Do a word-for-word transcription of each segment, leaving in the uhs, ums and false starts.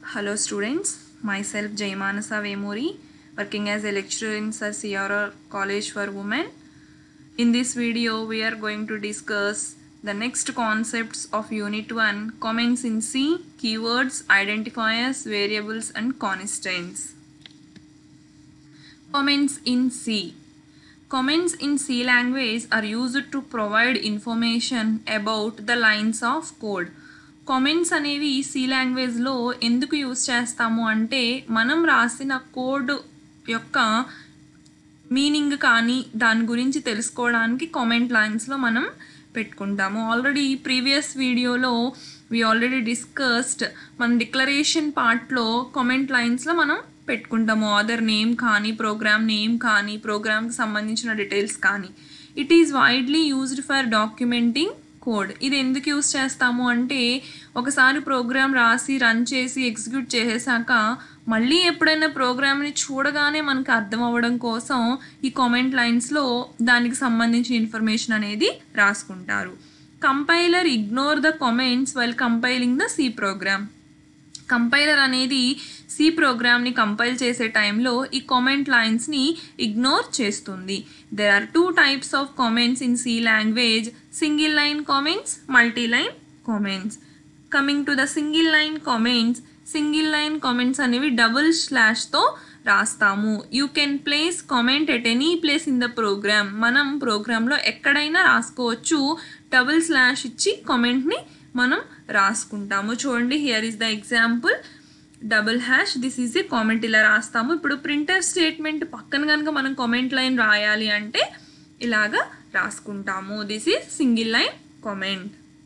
Hello students, myself Jaimanasa Vemuri, working as a lecturer in Sir C R R College for Women. In this video, we are going to discuss the next concepts of Unit one, comments in C, keywords, identifiers, variables and constants. Comments in C. Comments in C language are used to provide information about the lines of code. Comments అనేవి C లాంగ్వేజ్లో ఎందుకు use చేస్తాము అంటే మనం రాసిన code యొక్క meaning కానీ దాని గురించి తెలుసుకోవడానికి కామెంట్ లైన్స్లో మనం పెట్టుకుంటాము. ఆల్రెడీ ప్రీవియస్ వీడియోలో వి ఆల్రెడీ డిస్కస్డ్ మన డిక్లరేషన్ పార్ట్లో కామెంట్ లైన్స్లో మనం పెట్టుకుంటాము ఆథర్ నేమ్ కానీ ప్రోగ్రామ్ నేమ్ కానీ ప్రోగ్రామ్కి సంబంధించిన డీటెయిల్స్ కానీ. It is widely used for documenting code. ఇది ఎందుకు యూజ్ చేస్తాము అంటే ఒకసారి ప్రోగ్రామ్ రాసి రన్ చేసి ఎగ్జిక్యూట్ చేసాక మళ్ళీ ఎప్పుడైనా ప్రోగ్రామ్ని చూడగానే మనకు అర్థం అవ్వడం కోసం ఈ కామెంట్ లైన్స్లో దానికి సంబంధించిన ఇన్ఫర్మేషన్ అనేది రాసుకుంటారు. Compiler ignore the comments while compiling the C program. Compiler అనేది సి ప్రోగ్రామ్ని కంపైల్ చేసే టైంలో ఈ కామెంట్ లైన్స్ని ఇగ్నోర్ చేస్తుంది. There are two types of comments in C language, single line comments, multi line comments. Coming to the single line comments, single line comments అనేవి double స్లాష్తో రాస్తాము. You can place comment at any place in the program. మనం ప్రోగ్రాంలో ఎక్కడైనా రాసుకోవచ్చు. Double slash ఇచ్చి కామెంట్ని మనం రాసుకుంటాము. చూడండి, here is the example, double hash this is a comment ఇలా రాస్తాము. ఇప్పుడు ప్రింటర్ స్టేట్మెంట్ పక్కన కనుక మనం కామెంట్ లైన్ రాయాలి అంటే ఇలాగా రాసుకుంటాము. This is single line comment.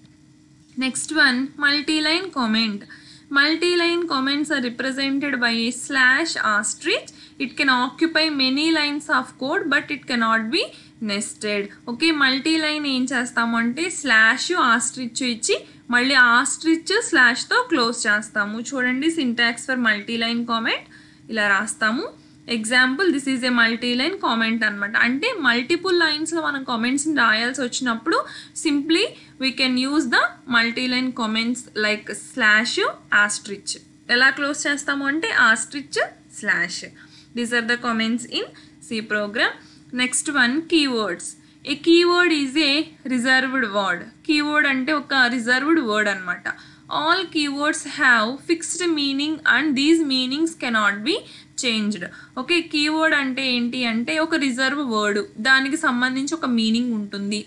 Next one, multi line comment. Multi line comments are represented by a slash asterisk. It can occupy many lines of code but it cannot be nested. Okay, multi line ఏం చేస్తాము అంటే slash ostrich ఇచ్చి మళ్ళీ ostrich స్లాష్తో close చేస్తాము. చూడండి, syntax for multi line comment ఇలా రాస్తాము. Example, this is a multi line comment అనమాట. అంటే మల్టిపుల్ లైన్స్లో మనం కామెంట్స్ని రాయాల్సి వచ్చినప్పుడు simply we can use the multi line comments like slash asterisk. ఎలా క్లోజ్ చేస్తాము అంటే asterisk slash. These are the comments in C program. Next one, keywords. A keyword is a reserved word. Keyword అంటే ఒక reserved word అనమాట. All keywords have fixed meaning and these meanings cannot be changed. Okay, keyword అంటే ఏంటి అంటే ఒక reserve word, దానికి సంబంధించి ఒక మీనింగ్ ఉంటుంది.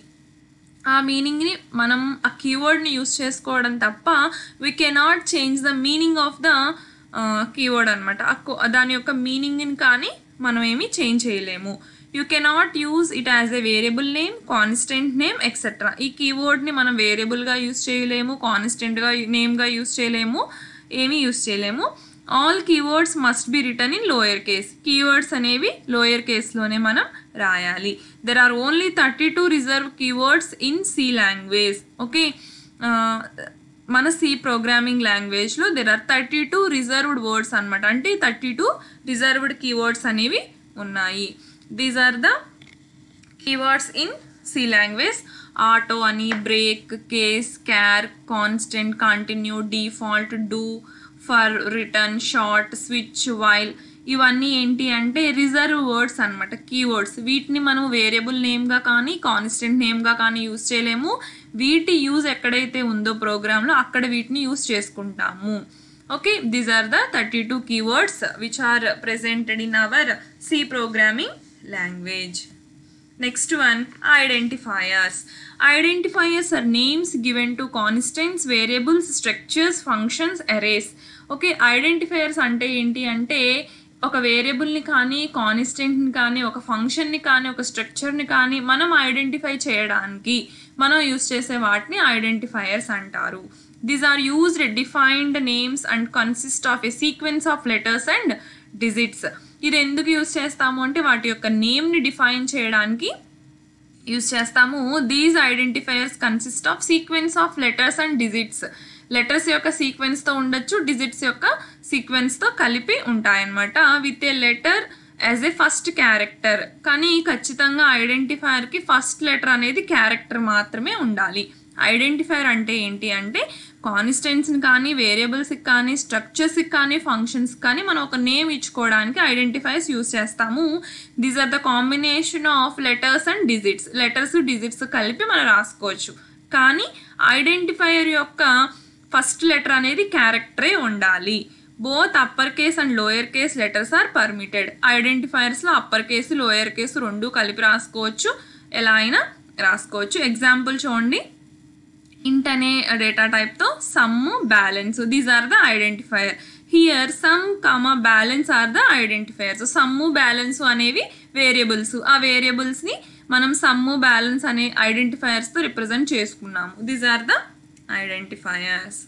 ఆ మీనింగ్ని మనం ఆ కీవర్డ్ని యూస్ చేసుకోవడం తప్ప we cannot change the meaning of the keyword అనమాట. దాని యొక్క మీనింగ్ని కానీ మనం ఏమి చేంజ్ చేయలేము. You cannot use it as a variable name, constant name etcetera. ఈ కీవర్డ్ని మనం వేరియబుల్గా యూజ్ చేయలేము, కాన్స్టెంట్గా నేమ్గా యూజ్ చేయలేము, ఏమీ యూజ్ చేయలేము. All keywords must be return in lower case. Keywords అనేవి లోయర్ కేస్లోనే మనం రాయాలి. There are only thirty two reserve keywords in C language. Okay, మన సి ప్రోగ్రామింగ్ లాంగ్వేజ్లో there are thirty two reserved words అనమాట. అంటే థర్టీ టూ రిజర్వ్డ్ కీవర్డ్స్ అనేవి ఉన్నాయి. These are the keywords in C language. Auto అని, break, case, char, constant, continue, default, do, for, return, short, switch, while ఇవన్నీ ఏంటి అంటే reserve words అనమాట, keywords. వీటిని మనం వేరియబుల్ నేమ్గా కానీ కాన్స్టెంట్ నేమ్గా కానీ యూజ్ చేయలేము. వీటి యూజ్ ఎక్కడైతే ఉందో ప్రోగ్రాంలో అక్కడ వీటిని యూజ్ చేసుకుంటాము. Okay, these are the thirty two keywords which are presented in our C programming language. Next one, identifiers. Identifiers are names given to constants, variables, structures, functions, arrays. Okay, identifiers అంటే ఏంటి అంటే ఒక వేరియబుల్ని కానీ కాన్స్టెంట్ని కానీ ఒక ఫంక్షన్ని కానీ ఒక స్ట్రక్చర్ని కానీ మనం ఐడెంటిఫై చేయడానికి మనం యూజ్ చేసే వాటిని ఐడెంటిఫైయర్స్ అంటారు. These are used defined names and consist of a sequence of letters and digits. ఇది ఎందుకు యూజ్ చేస్తాము అంటే వాటి యొక్క నేమ్ని డిఫైన్ చేయడానికి యూజ్ చేస్తాము. These identifiers consist of sequence of letters and digits. Letters యొక్క సీక్వెన్స్తో ఉండొచ్చు, డిజిట్స్ యొక్క సీక్వెన్స్తో కలిపి ఉంటాయన్నమాట. With a letter as a first character. కానీ ఖచ్చితంగా ఐడెంటిఫైయర్కి ఫస్ట్ లెటర్ అనేది క్యారెక్టర్ మాత్రమే ఉండాలి. ఐడెంటిఫైయర్ అంటే ఏంటి అంటే కాన్స్టెంట్స్ని కానీ వేరియబుల్స్కి కానీ స్ట్రక్చర్స్కి కానీ ఫంక్షన్స్కి కానీ మనం ఒక నేమ్ ఇచ్చుకోవడానికి ఐడెంటిఫైర్స్ యూస్ చేస్తాము. These are the combination of letters and digits. Letters digits కలిపి మనం రాసుకోవచ్చు. కానీ ఐడెంటిఫైయర్ యొక్క ఫస్ట్ లెటర్ అనేది క్యారెక్టరే ఉండాలి. Both upper case and lower case letters are permitted. ఐడెంటిఫైయర్స్లో అప్పర్ కేసు లోయర్ కేసు రెండు కలిపి రాసుకోవచ్చు, ఎలా అయినా రాసుకోవచ్చు. ఎగ్జాంపుల్ చూడండి, ఇంట్ అనే డేటా టైప్తో sum balance, these are the identifier. Here sum comma balance are the identifiers. Sum balance అనేవి వేరియబుల్స్. ఆ వేరియబుల్స్ని మనం సమ్ము బ్యాలెన్స్ అనే ఐడెంటిఫైయర్స్తో రిప్రజెంట్ చేసుకున్నాము. These are the identifiers.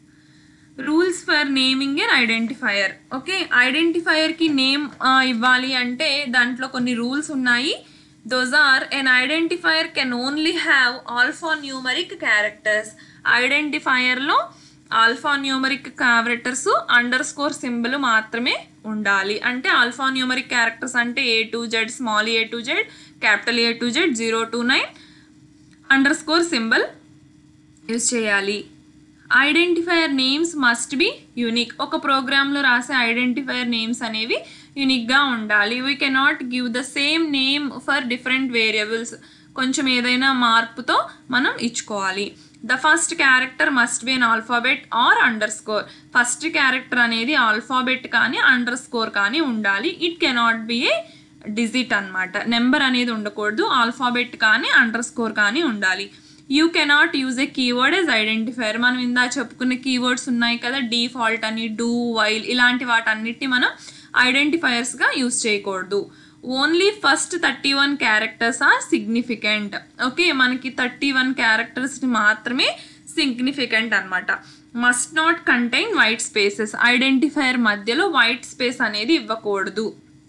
Rules for naming an identifier. Okay, ఐడెంటిఫైయర్కి నేమ్ ఇవ్వాలి అంటే దాంట్లో కొన్ని రూల్స్ ఉన్నాయి. Those are, an identifier can only have alphanumeric characters. ఐడెంటిఫైయర్లో alphanumeric characters underscore symbol మాత్రమే ఉండాలి. అంటే ఆల్ఫా న్యూమరిక్ క్యారెక్టర్స్ అంటే A to Z, small A to Z, capital A to Z, zero to nine underscore symbol use చేయాలి. Identifier names must be unique. ఒక ప్రోగ్రాంలో రాసే identifier names అనేవి యూనిక్గా ఉండాలి. We cannot give the same name for different variables. కొంచెం ఏదైనా మార్పుతో మనం ఇచ్చుకోవాలి. The first character must be an alphabet or underscore. First character అనేది ఆల్ఫాబెట్ కానీ అండర్ స్కోర్ కానీ ఉండాలి. It cannot be a digit అన్నమాట. నెంబర్ అనేది ఉండకూడదు. ఆల్ఫాబెట్ కానీ అండర్ స్కోర్ కానీ ఉండాలి. You cannot use a keyword as identifier. మనం ఇందా చెప్పుకునే కీవర్డ్స్ ఉన్నాయి కదా, డిఫాల్ట్ అని, డూ, వైల్, ఇలాంటి వాటన్నిటిని మనం ఐడెంటిఫైయర్స్గా యూజ్ చేయకూడదు. Only first thirty one characters are significant. Okay, మనకి థర్టీ వన్ క్యారెక్టర్స్ని మాత్రమే సిగ్నిఫికెంట్ అనమాట. Must not contain white spaces. Identifier మధ్యలో వైట్ స్పేస్ అనేది ఇవ్వకూడదు.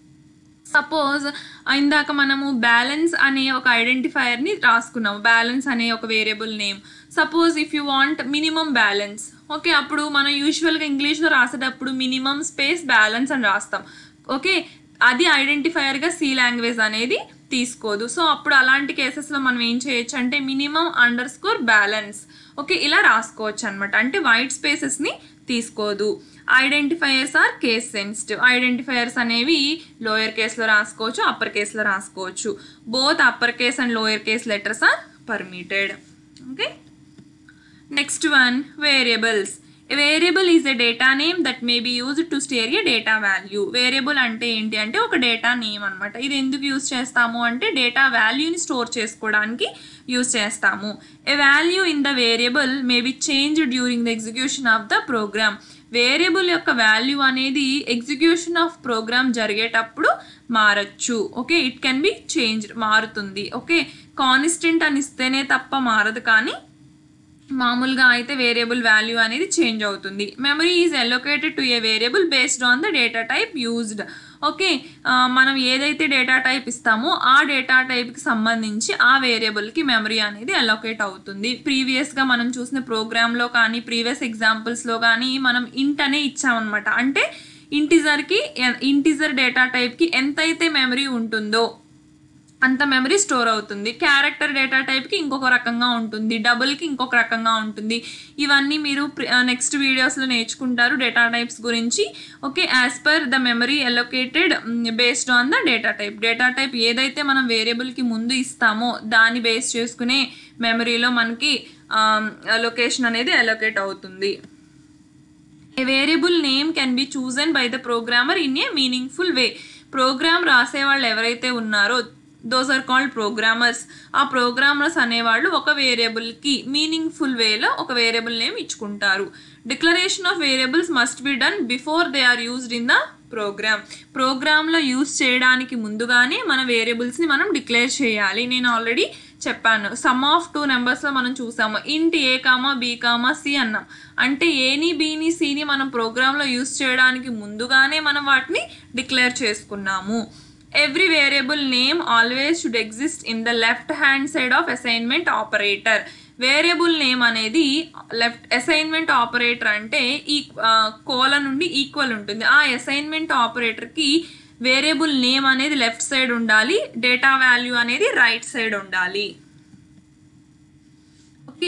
సపోజ్ ఇందాక మనము బ్యాలెన్స్ అనే ఒక ఐడెంటిఫైయర్ని రాసుకున్నాము, బ్యాలెన్స్ అనే ఒక variable name. Suppose if you want minimum balance, okay, అప్పుడు మనం యూజువల్గా ఇంగ్లీష్లో రాసేటప్పుడు మినిమం స్పేస్ బ్యాలెన్స్ అని రాస్తాం. ఓకే, అది ఐడెంటిఫైయర్గా సి లాంగ్వేజ్ అనేది తీసుకోదు. సో అప్పుడు అలాంటి కేసెస్లో మనం ఏం చేయొచ్చు అంటే minimum underscore balance, okay, ఇలా రాసుకోవచ్చు అనమాట. అంటే వైట్ స్పేసెస్ని తీసుకోదు. Identifiers are case sensitive. Identifiers అనేవి లోయర్ కేస్లో రాసుకోవచ్చు, అప్పర్ కేస్లో రాసుకోవచ్చు. Both upper case and lower case letters are permitted. Okay, next one, variables. A variable is a data name that may be used to store a data value. Variable అంటే ఏంటి అంటే ఒక data name అనమాట. ఇది ఎందుకు use చేస్తాము అంటే data వాల్యూని స్టోర్ చేసుకోవడానికి యూజ్ చేస్తాము. A value in the variable may be change during the execution of the program. Variable యొక్క వాల్యూ అనేది ఎగ్జిక్యూషన్ ఆఫ్ ప్రోగ్రామ్ జరిగేటప్పుడు మారచ్చు. Okay, it can be change, మారుతుంది. ఓకే, కాన్స్టెంట్ అని ఇస్తేనే తప్ప మారదు, కానీ మామూలుగా అయితే వేరియబుల్ వాల్యూ అనేది చేంజ్ అవుతుంది. Memory is allocated to a variable based on the data type used. Okay, మనం ఏదైతే డేటా టైప్ ఇస్తామో ఆ డేటా టైప్కి సంబంధించి ఆ వేరియబుల్కి మెమరీ అనేది అలొకేట్ అవుతుంది. ప్రీవియస్గా మనం చూసిన ప్రోగ్రాంలో కానీ ప్రీవియస్ ఎగ్జాంపుల్స్లో కానీ మనం ఇంట్ అనే ఇచ్చామన్నమాట. అంటే ఇంటిజర్కి ఇంటిజర్ డేటా టైప్కి ఎంతైతే మెమరీ ఉంటుందో అంత మెమరీ స్టోర్ అవుతుంది. క్యారెక్టర్ డేటా టైప్కి ఇంకొక రకంగా ఉంటుంది, డబుల్కి ఇంకొక రకంగా ఉంటుంది. ఇవన్నీ మీరు నెక్స్ట్ వీడియోస్లో నేర్చుకుంటారు డేటా టైప్స్ గురించి. Okay, as per the memory allocated based on the data type. Data type ఏదైతే మనం వేరియబుల్కి ముందు ఇస్తామో దాన్ని బేస్ చేసుకునే మెమరీలో మనకి లొకేషన్ అనేది అలొకేట్ అవుతుంది. A variable name can be chosen by the programmer in a meaningful way. Program రాసే వాళ్ళు ఎవరైతే ఉన్నారో దోస్ ఆర్ కాల్డ్ ప్రోగ్రామర్స్. ఆ ప్రోగ్రామర్స్ అనేవాళ్ళు ఒక వేరియబుల్కి మీనింగ్ఫుల్ వేలో ఒక వేరియబుల్ నేమ్ ఇచ్చుకుంటారు. Declaration of variables must be done before they are used in the program. ప్రోగ్రాంలో యూజ్ చేయడానికి ముందుగానే మన వేరియబుల్స్ని మనం డిక్లేర్ చేయాలి. నేను ఆల్రెడీ చెప్పాను, సమ్ ఆఫ్ టూ నెంబర్స్లో మనం చూసాము. Int A comma B comma C అన్నాం. అంటే ఏని బీని సిని మనం ప్రోగ్రాంలో యూజ్ చేయడానికి ముందుగానే మనం వాటిని డిక్లేర్ చేసుకున్నాము. Every variable name always should exist in the left hand side of assignment operator. Variable name అనేది లెఫ్ట్ అసైన్మెంట్ ఆపరేటర్ అంటే ఈ కోలన్ నుండి ఈక్వల్ ఉంటుంది. ఆ అసైన్మెంట్ ఆపరేటర్కి వేరియబుల్ నేమ్ అనేది లెఫ్ట్ సైడ్ ఉండాలి, డేటా వాల్యూ అనేది రైట్ సైడ్ ఉండాలి. Okay,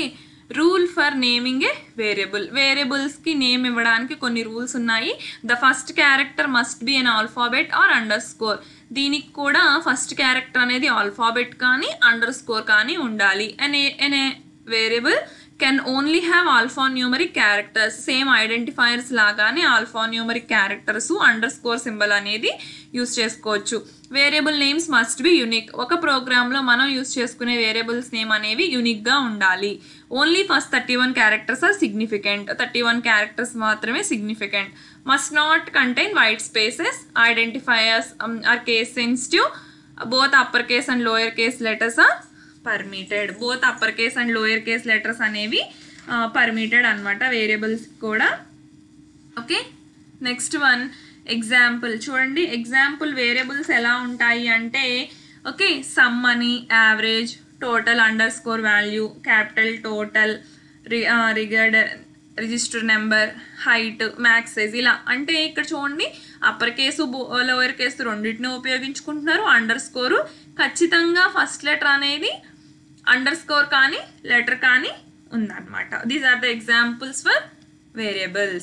rule for naming a variable. వేరియబుల్స్కి నేమ్ ఇవ్వడానికి కొన్ని రూల్స్ ఉన్నాయి. The first character must be an alphabet or underscore. దీనికి కూడా ఫస్ట్ క్యారెక్టర్ అనేది ఆల్ఫాబెట్ కానీ అండర్ స్కోర్ కానీ ఉండాలి. అనే అనే variable can only have alphanumeric characters. Same identifiers లాగానే alphanumeric characters underscore symbol అనేది యూస్ చేసుకోవచ్చు. Variable names must be unique. ఒక ప్రోగ్రాంలో మనం యూస్ చేసుకునే వేరియబుల్స్ నేమ్ అనేవి యూనిక్గా ఉండాలి. Only first thirty one characters are significant. Thirty one characters మాత్రమే significant. Must not contain white spaces. Identifiers are case sensitive. Both upper case and lower case letters are permitted. Both upper case and lower case letters అనేవి permitted అనమాట variables కూడా. Okay, next one example. చూడండి example variables ఎలా ఉంటాయి అంటే okay sum అని, average, total underscore value, capital, total, regard, register number, height, max size. ఇలా అంటే ఇక్కడ చూడండి అప్పర్ కేసు లోయర్ కేసు రెండింటిని ఉపయోగించుకుంటున్నారు. అండర్ స్కోరు ఖచ్చితంగా ఫస్ట్ లెటర్ అనేది అండర్ స్కోర్ కానీ లెటర్ కానీ ఉందన్నమాట. These are the examples for variables.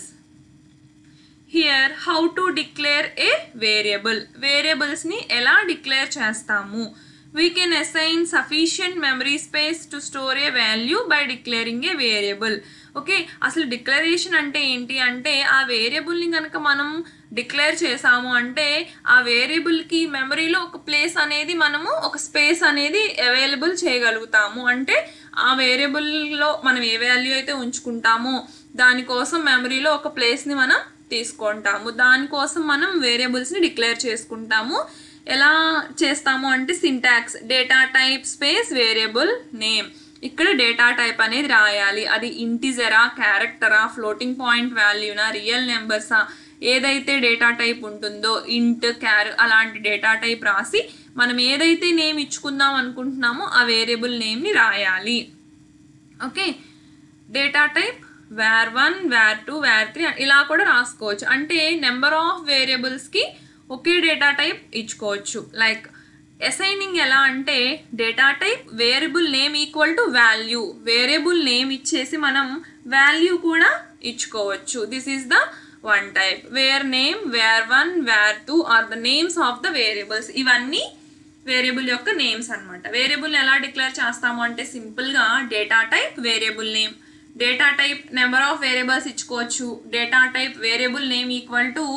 Here how to declare a variable. వేరియబుల్స్ని ఎలా డిక్లేర్ చేస్తాము? We can assign sufficient memory space to store a value by declaring a variable. Okay, అసలు declaration అంటే ఏంటి అంటే ఆ వేరియబుల్ని కనుక మనం డిక్లేర్ చేసాము అంటే ఆ వేరియబుల్కి మెమరీలో ఒక ప్లేస్ అనేది మనము ఒక స్పేస్ అనేది అవైలబుల్ చేయగలుగుతాము. అంటే ఆ వేరియబుల్లో మనం ఏ వాల్యూ అయితే ఉంచుకుంటామో దానికోసం మెమరీలో ఒక ప్లేస్ని మనం తీసుకుంటాము. దానికోసం మనం వేరియబుల్స్ని డిక్లేర్ చేసుకుంటాము. ఎలా చేస్తాము అంటే syntax data type space variable name. ఇక్కడ డేటా టైప్ అనేది రాయాలి. అది ఇంటిజరా, క్యారెక్టరా, ఫ్లోటింగ్ పాయింట్ వాల్యూనా, రియల్ నెంబర్సా, ఏదైతే డేటా టైప్ ఉంటుందో ఇంట్, క్యార్ అలాంటి డేటా టైప్ రాసి మనం ఏదైతే నేమ్ ఇచ్చుకుందాం అనుకుంటున్నామో ఆ వేరియబుల్ నేమ్ని రాయాలి. Okay, data type var one, var two, var three ఇలా కూడా రాసుకోవచ్చు. అంటే నెంబర్ ఆఫ్ వేరియబుల్స్కి ఒకే డేటా టైప్ ఇచ్చుకోవచ్చు. లైక్ అసైనింగ్ ఎలా అంటే data type variable name equal to value. Variable name ఇచ్చేసి మనం వాల్యూ కూడా ఇచ్చుకోవచ్చు. This is the one type. Var name, var one, var two are the names of the variables. ఇవన్నీ variable యొక్క names అనమాట. Variable ఎలా డిక్లేర్ చేస్తాము అంటే సింపుల్గా data type variable name, data type number of variables ఇచ్చుకోవచ్చు. Data type variable name equal to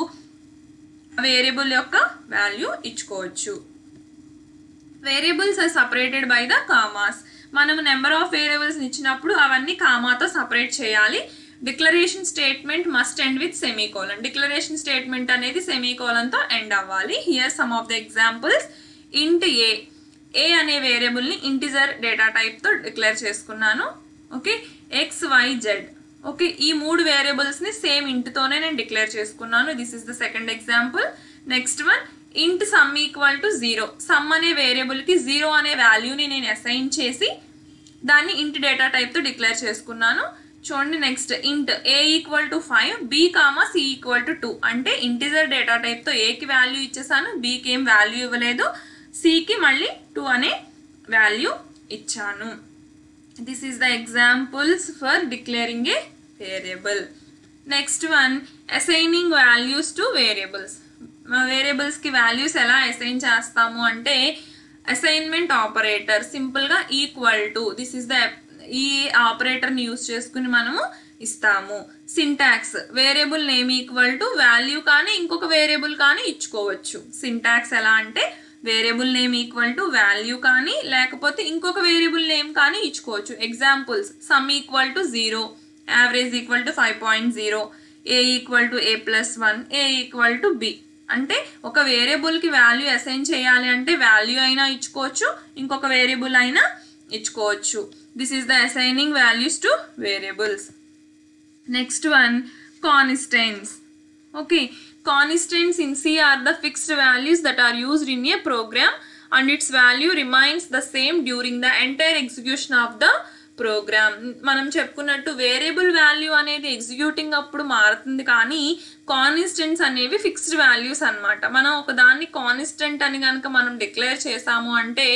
variable యొక్క value ఇచ్చుకోవచ్చు. Variables are separated by the commas. మనం నెంబర్ ఆఫ్ వేరియబుల్స్ ఇచ్చినప్పుడు అవన్నీ కామాతో సపరేట్ చేయాలి. Declaration statement must end with semicolon. Declaration statement అనేది సెమీకోలన్తో ఎండ్ అవ్వాలి. Here some of the examples. Int a. A అనే వేరియబుల్ని ఇంటిజర్ డేటా టైప్తో డిక్లేర్ చేసుకున్నాను. Okay, x, y, z. Okay, ఈ మూడు వేరియబుల్స్ని సేమ్ ఇంట్తోనే నేను డిక్లేర్ చేసుకున్నాను. This is the second example. Next one int sum equal to zero. Sum అనే వేరియబుల్కి జీరో అనే వాల్యూని నేను అసైన్ చేసి దాన్ని ఇంట్ డేటా టైప్తో డిక్లేర్ చేసుకున్నాను. చూడండి next int a equal to five, b comma c equal to two. అంటే ఇంటిజర్ డేటా టైప్తో ఏకి వాల్యూ ఇచ్చేసాను, బీకి ఏం వాల్యూ ఇవ్వలేదు, సికి మళ్ళీ టూ అనే వాల్యూ ఇచ్చాను. This is the examples for declaring a variable. Next one assigning values to variables. వేరియబుల్స్కి వాల్యూస్ ఎలా అసైన్ చేస్తాము అంటే అసైన్మెంట్ ఆపరేటర్ సింపుల్గా equal to. This is the ఈ ఆపరేటర్ని యూస్ చేసుకుని మనము ఇస్తాము. Syntax variable name equal to value కానీ ఇంకొక వేరియబుల్ కానీ ఇచ్చుకోవచ్చు. సింటాక్స్ ఎలా అంటే variable name equal to value కానీ లేకపోతే ఇంకొక వేరియబుల్ నేమ్ కానీ ఇచ్చుకోవచ్చు. Examples sum equal to zero, average equal to five point zero, a equal to a plus one, a equal to b. అంటే ఒక వేరియబుల్కి వాల్యూ అసైన్ చేయాలి అంటే వాల్యూ అయినా ఇచ్చుకోవచ్చు, ఇంకొక వేరియబుల్ అయినా ఇచ్చుకోవచ్చు. This is the assigning values to variables. Next one constants. Okay, constants in C are the fixed values that are used in a program and its value remains the same during the entire execution of the program. మనం చెప్పుకున్నట్టు variable value అనేది executing అప్పుడు మారుతుంది కానీ constants అనేవి fixed values అనమాట. మనం ఒక దాన్ని కాన్స్టెంట్ అని కనుక మనం డిక్లేర్ చేసాము అంటే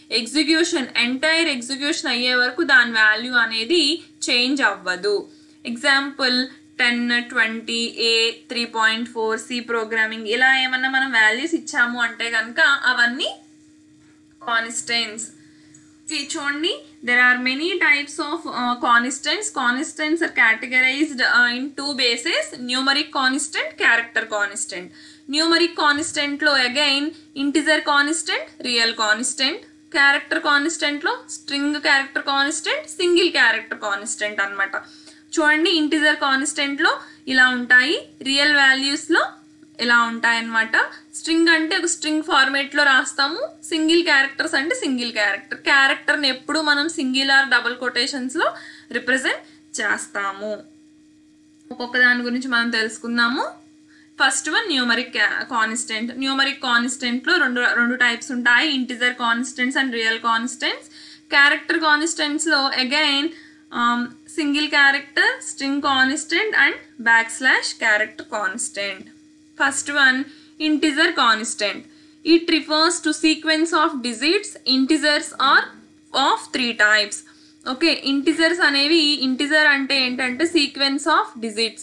ఎగ్జిక్యూషన్ ఎంటైర్ ఎగ్జిక్యూషన్ అయ్యే వరకు దాని వాల్యూ అనేది చేంజ్ అవ్వదు. Example ten twenty a three point four C programming ఇలా ఏమన్నా మనం వాల్యూస్ ఇచ్చాము అంటే కనుక అవన్నీ కాన్స్టెంట్స్. చూడండి, there are many types of uh, constants. Constants are categorized uh, in two bases: numeric constant, character constant. Numeric constant lo again integer constant, real constant. Character constant lo string character constant, single character constant annamata. చూడండి, integer constant లో ఇలా ఉంటాయి, real values లో ఇలా ఉంటాయి అన్నమాట. String అంటే ఒక స్ట్రింగ్ ఫార్మేట్ లో రాస్తాము, సింగిల్ క్యారెక్టర్స్ అంటే సింగిల్ క్యారెక్టర్. క్యారెక్టర్ని ఎప్పుడు మనం సింగిల్ ఆర్ డబుల్ కొటేషన్స్ లో రిప్రజెంట్ చేస్తాము. ఒక్కొక్క దాని గురించి మనం తెలుసుకుందాము. First one numeric constant. Numeric constant లో రెండు రెండు టైప్స్ ఉంటాయి, integer constants and real constants. Character constants లో again single character, string constant and backslash character constant. First one, integer constant. It refers to sequence of digits. Integers are of three types. Okay, integers అనేవి integer అంటే ఏంటంటే sequence of digits.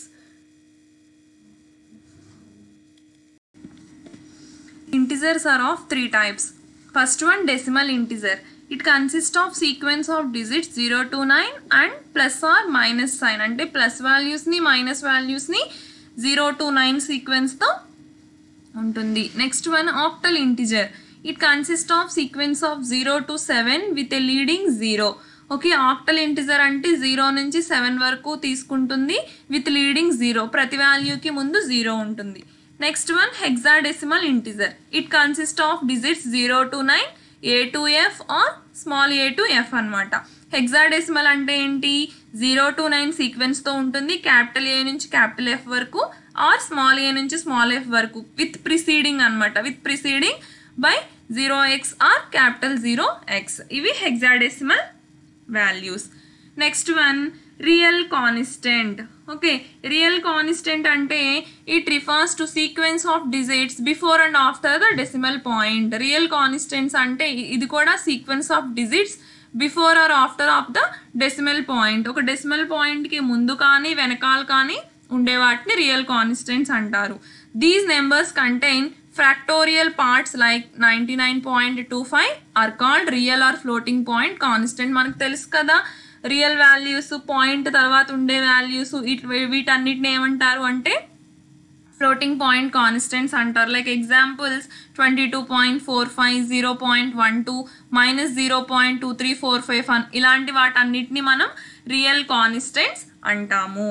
Integers are of three types. First one, decimal integer. It consists of sequence of digits zero to nine and plus or minus sign. అంటే plus values ని minus values ని zero to nine సీక్వెన్స్తో ఉంటుంది. Next one, octal integer. It consist of sequence of zero to seven with a leading zero. Okay, octal integer అంటే zero నుంచి seven వరకు తీసుకుంటుంది with leading zero, ప్రతి వాల్యూకి ముందు జీరో ఉంటుంది. Next one, hexadecimal integer. It consist of digits zero to nine, A to F or small A to f అనమాట. Hexadecimal అంటే ఏంటి, జీరో టు నైన్ సీక్వెన్స్తో ఉంటుంది, క్యాపిటల్ ఏ నుంచి క్యాపిటల్ ఎఫ్ వరకు ఆర్ స్మాల్ ఏ నుంచి small f వరకు with preceding అనమాట, with preceding by zero x or capital zero X. ఇవి hexadecimal values. Next one, real constant. Okay, real constant అంటే it refers to sequence of digits before and after the decimal point. Real constants అంటే ఇది కూడా sequence of digits before or after of the decimal point. ఒక decimal పాయింట్కి ముందు కానీ వెనకాల కానీ ఉండే వాటిని రియల్ కాన్స్టెంట్స్ అంటారు. These numbers contain fractional parts like ninety nine point two five are called real or floating point constant. మనకు తెలుసు కదా, రియల్ వాల్యూస్, పాయింట్ తర్వాత ఉండే వాల్యూస్, వీటన్నిటిని ఏమంటారు అంటే ఫ్లోటింగ్ పాయింట్ కాన్స్టెంట్స్ అంటారు. Like examples twenty two point four five, zero point one two, minus zero point two three four five one, ఇలాంటి వాటన్నిటిని మనం రియల్ కాన్స్టెంట్స్ అంటాము.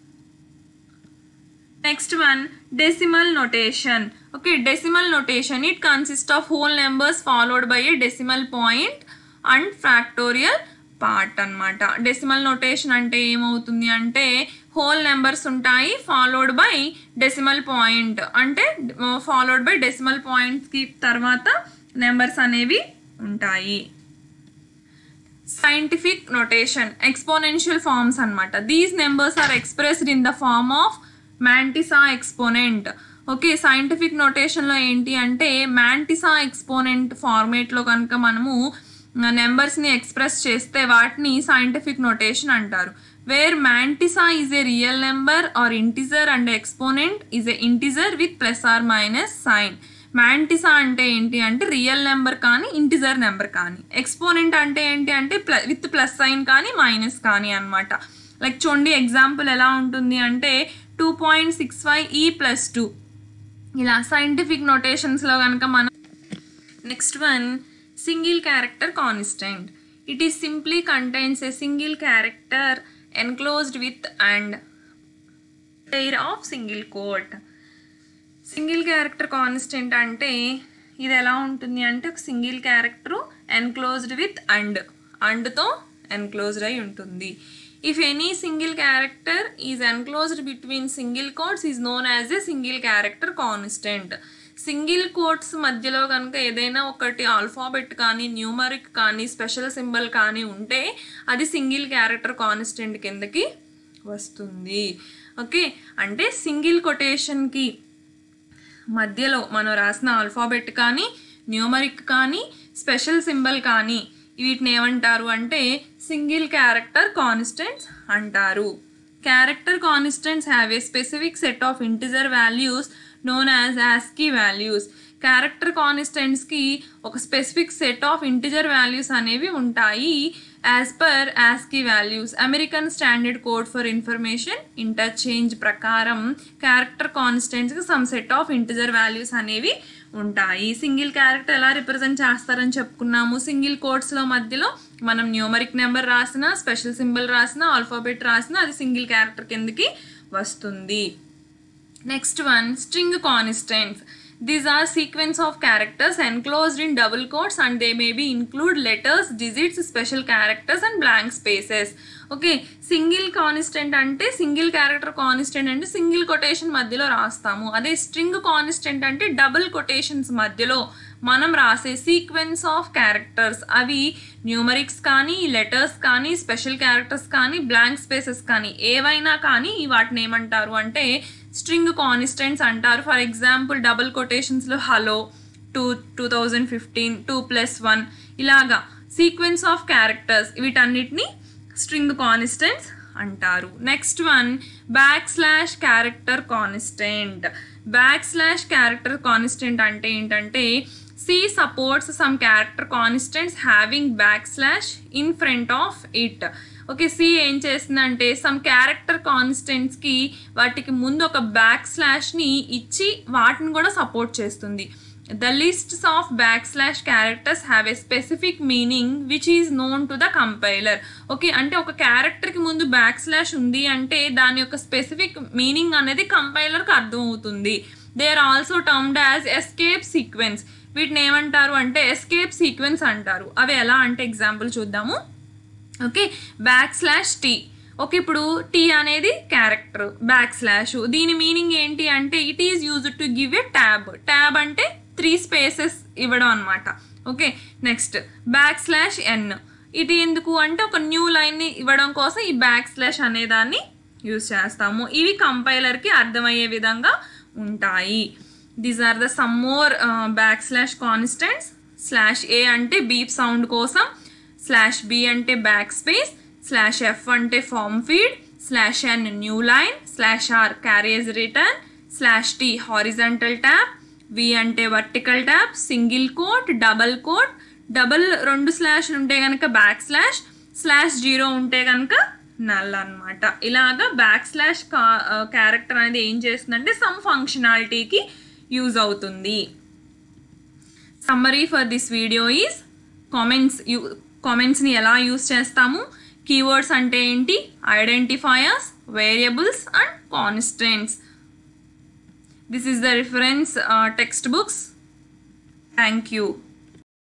Next one, decimal notation. Okay, decimal notation it consist of whole numbers followed by a decimal point and factorial part అనమాట. Decimal notation అంటే ఏమవుతుంది అంటే whole numbers ఉంటాయి followed by decimal point, అంటే ఫాలోడ్ బై డెసిమల్ పాయింట్కి తర్వాత numbers అనేవి ఉంటాయి. సైంటిఫిక్ నొటేషన్, ఎక్స్పోనెన్షియల్ ఫార్మ్స్ అనమాట. These numbers are expressed in the form of mantissa exponent. Okay, scientific నొటేషన్లో ఏంటి అంటే మ్యాంటిసా ఎక్స్పోనెంట్ ఫార్మేట్లో కనుక మనము నెంబర్స్ని ఎక్స్ప్రెస్ చేస్తే వాటిని సైంటిఫిక్ నొటేషన్ అంటారు. Where mantissa is a real number or integer and exponent is a integer with plus or minus sign. Mantissa అంటే ఏంటి అంటే రియల్ నెంబర్ కానీ ఇంటిజర్ నెంబర్ కానీ, ఎక్స్పోనెంట్ అంటే ఏంటి అంటే ప్ల విత్ ప్లస్ సైన్ కానీ మైనస్ కానీ అనమాట. లైక్ చూడండి, ఎగ్జాంపుల్ ఎలా ఉంటుంది అంటే two point six five e plus two, ఇలా సైంటిఫిక్ నొటేషన్స్లో కనుక మనం. Next one, single character constant. It is simply contains a single character enclosed with and pair of single quote. Single character constant అంటే ఇది ఎలా ఉంటుంది అంటే ఒక single character enclosed with and, అండ్తో ఎన్క్లోజ్డ్ అయి ఉంటుంది. If any single character is enclosed between single quotes is known as a single character constant. Single quotes మధ్యలో కనుక ఏదైనా ఒకటి ఆల్ఫాబెట్ కానీ న్యూమరిక్ కానీ స్పెషల్ సింబల్ కానీ ఉంటే అది సింగిల్ క్యారెక్టర్ కాన్స్టెంట్ కిందకి వస్తుంది. ఓకే, అంటే సింగిల్ కొటేషన్కి మధ్యలో మనం రాసిన ఆల్ఫాబెట్ కానీ న్యూమరిక్ కానీ స్పెషల్ సింబల్ కానీ వీటిని ఏమంటారు అంటే సింగిల్ క్యారెక్టర్ కాన్స్టెంట్స్ అంటారు. Character constants have a specific set of integer values known as ASCII values. Character కాన్స్టెంట్స్కి ఒక specific set of integer values అనేవి ఉంటాయి as per ASCII values. American standard code for information interchange ప్రకారం character కాన్స్టెంట్స్కి some set of integer values అనేవి ఉంటాయి. Single character ఎలా represent చేస్తారని చెప్పుకున్నాము. సింగిల్ కోడ్స్లో మధ్యలో మనం న్యూమరిక్ నెంబర్ రాసిన, స్పెషల్ సింబల్ రాసిన, ఆల్ఫాబెట్ రాసిన అది సింగిల్ క్యారెక్టర్ కిందకి వస్తుంది. Next one string constants. These are sequence of characters enclosed in double quotes and they may be include letters, digits, special characters and blank spaces. Okay, single constant అంటే single character constant అంటే single quotation మధ్యలో రాస్తాము. అదే string constant అంటే double quotations మధ్యలో మనం రాసే sequence of characters. అవి న్యూమరిక్స్ కానీ, లెటర్స్ కానీ, స్పెషల్ క్యారెక్టర్స్ కానీ, బ్లాంక్ స్పేసెస్ కానీ ఏవైనా కానీ వాటిని ఏమంటారు అంటే స్ట్రింగ్ కాన్స్టెంట్స్ అంటారు. ఫర్ ఎగ్జాంపుల్ డబుల్ కొటేషన్స్లో hello, two two thousand fifteen, two plus one ఇలాగా సీక్వెన్స్ ఆఫ్ క్యారెక్టర్స్ వీటన్నిటిని స్ట్రింగ్ కాన్స్టెంట్స్ అంటారు. Next one back slash character constant. Backslash character constant అంటే ఏంటంటే C supports some character constants having backslash in front of it. Okay, C ఏం చేస్తుందంటే some character కాన్స్టెంట్స్కి వాటికి ముందు ఒక back స్లాష్ని ఇచ్చి వాటిని కూడా సపోర్ట్ చేస్తుంది. The lists of backslash characters have a specific meaning which is known to the compiler. Okay, అంటే ఒక క్యారెక్టర్కి ముందు బ్యాక్ స్లాష్ ఉంది అంటే దాని యొక్క స్పెసిఫిక్ మీనింగ్ అనేది కంపైలర్కి అర్థమవుతుంది. They are also termed as escape sequence. వీటిని ఏమంటారు అంటే ఎస్కేప్ సీక్వెన్స్ అంటారు. అవి ఎలా అంటే ఎగ్జాంపుల్ చూద్దాము. Okay, backslash t. Okay, ఇప్పుడు టీ అనేది క్యారెక్టర్, బ్యాక్ స్లాష్ దీని మీనింగ్ ఏంటి అంటే it is used to give a tab. Tab అంటే త్రీ స్పేసెస్ ఇవ్వడం అనమాట. Okay, next backslash n. ఇది ఎందుకు అంటే ఒక న్యూ లైన్ని ఇవ్వడం కోసం ఈ బ్యాక్ స్లాష్ అనే దాన్ని యూజ్ చేస్తాము. ఇవి కంపైలర్కి అర్థమయ్యే విధంగా ఉంటాయి. These are the some more backslash constants. Slash a అంటే బీప్ సౌండ్ కోసం, స్లాష్ బి అంటే బ్యాక్ స్పేస్, స్లాష్ ఎఫ్ అంటే form feed, slash n new line, slash r carriage return, slash t horizontal tab, v అంటే vertical tab, single quote, double quote, double రెండు slash ఉంటే కనుక back slash, slash zero ఉంటే కనుక null అనమాట. ఇలాగా back slash character అనేది ఏం చేస్తుందంటే సమ్ ఫంక్షనాలిటీకి యూజ్ అవుతుంది. Summary for this video is comments you కామెంట్స్ని ఎలా యూజ్ చేస్తాము, కీవర్డ్స్ అంటే ఏంటి, identifiers, variables and constants. This is the reference textbooks. Thank you.